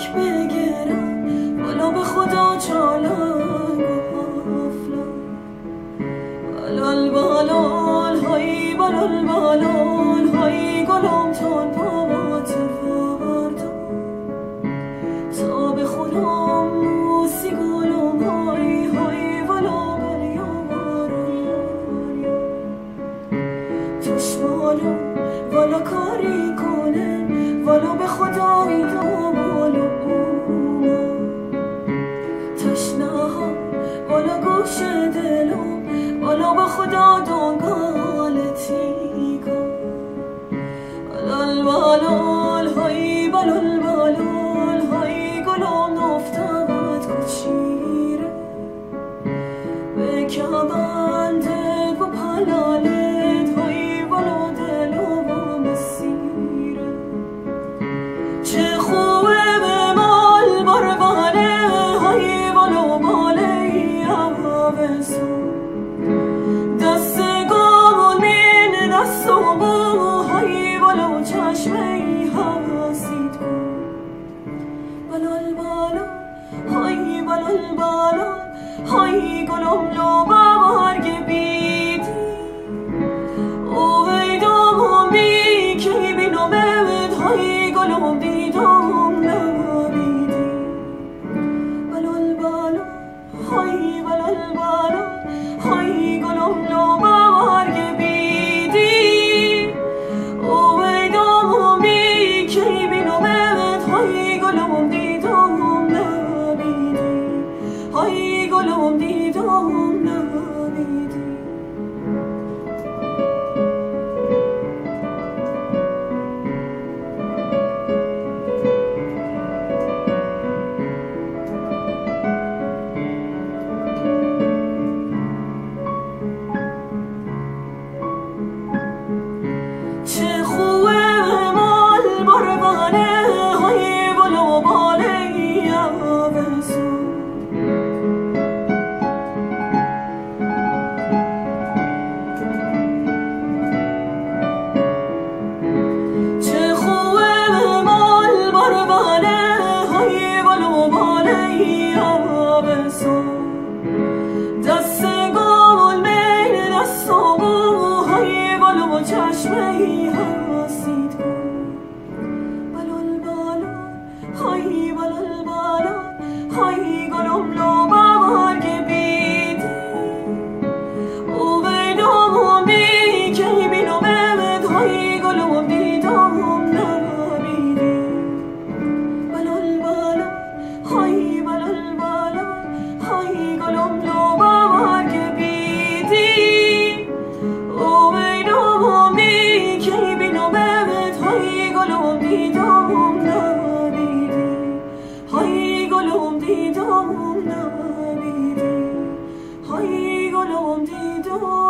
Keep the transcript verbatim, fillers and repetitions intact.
عینک بگیرم والا به خدا چالنگ و حفلم بلال بلال های بلال بلال های گلم تان پامات فردا تا به خودم موسی گلم های های والا بلیا بارم چشمانم والا کاری کنه والا به خدایی دامالو تشنه ها والا گوش دلم والا به خدا دنگالتی کن بلال بلال های بلال بلال های گلم نفتمت کچیره به کمندت و پلالت های والا دلم مسیره چه خوبه به مال باربانه های والا باله عوضو دست گامون من دست و بو های والا چشمه حواسید کن بلال بلال های بلال بلال های گلم لو بارگ بیدی او ویدام بی که بینو بمد های گلم دیدم نبیدی بلال بلال های بلال بلال های گلم لو بارگ بیدی او ویدام بی که بینو بمد های گلم دیدم نبیدی های گلم دیدم نبیدی چه خوبه مال باربانه های والا باله عوضو چه خوبه مال باربانه های والا باله عوضو دست گل من دست و بو های والا چشمه حواسید کن بلال بلال های بلال بلال های گلم لو بارگ بیدی او ویدام بی که بینو بمد های گلم دیدم نبیدی بلال بلال های بلال بلال های گلم لو بارگ بیدی او ویدام بی که بینو بمد های گلم دیدم نبیدی های گلم دیدم نبیدی های گلم دیدم